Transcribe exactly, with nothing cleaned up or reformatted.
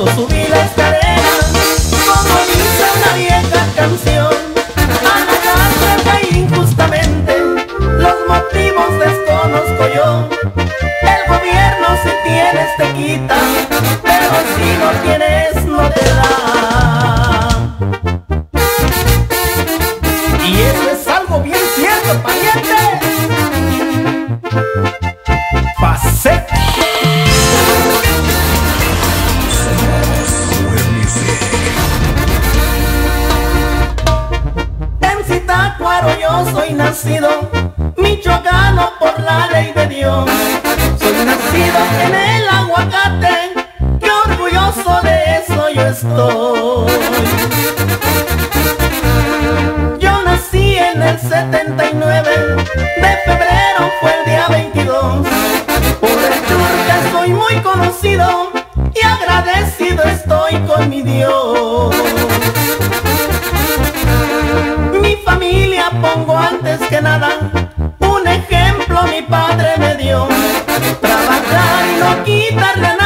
eso subí la escalera, como dice una vieja canción. A la cárcel caí injustamente, los motivos desconozco yo. El gobierno si tienes te quita, pero si no tienes no te da. Y eso es algo bien cierto, pariente. Pasé. En Zitácuaro yo soy nacido, michoacano por la ley de Dios. Soy nacido en el aguacate, qué orgulloso de eso yo estoy. Yo nací en el setenta y nueve, de febrero fue el día veintidós. Por el Churca soy muy conocido y agradecido estoy con mi Dios. Mi familia pongo antes que nada, un ejemplo mi padre me dio. Trabajar y no quitarle nada.